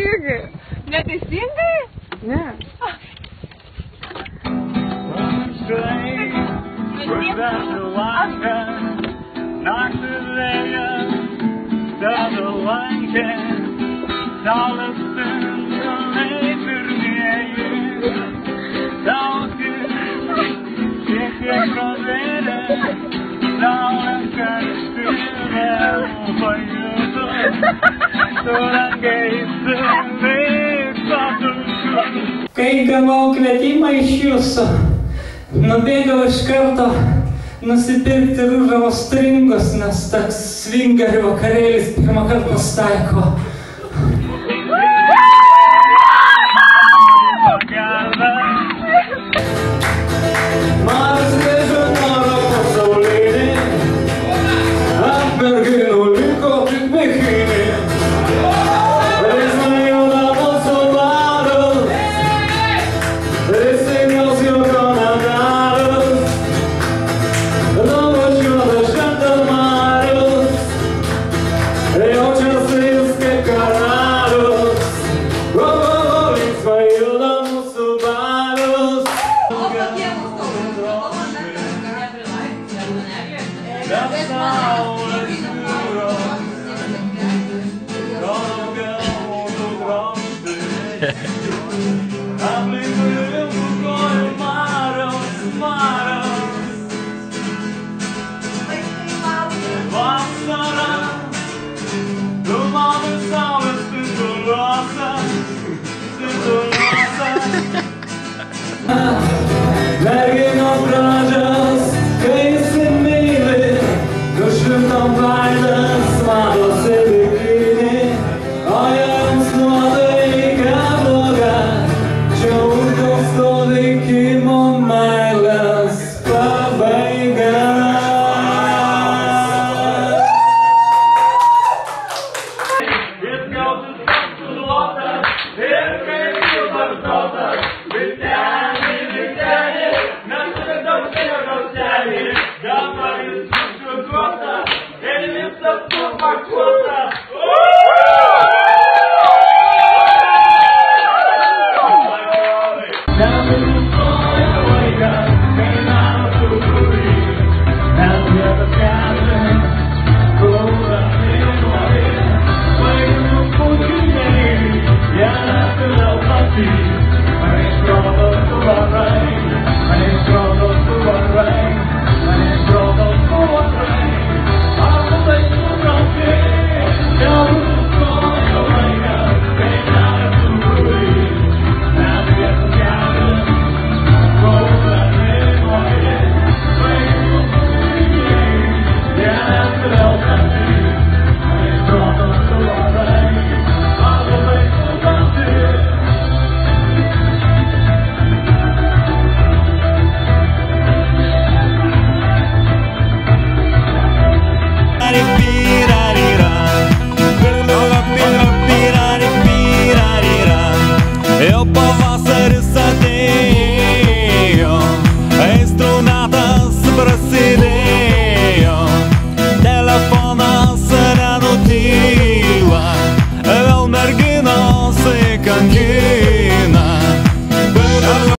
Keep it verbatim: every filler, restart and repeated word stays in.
neteisingai. Neteisingai? Ne. Kai gavau kvietimą iš jūsų, nubėgau iš karto nusipirkti Ružavos stringus, nes toks svingerių vakarėlis pirmą kartą pasitaiko. Maras grįžo noro pasaulinį, ant merginų liko tik bikini. Merginos gražios, kai įsimyli, nušvintam veidas, matosi bikini, o jiems nuotaika bloga, čia uždaug stovikimo meilės pabaiga. Eu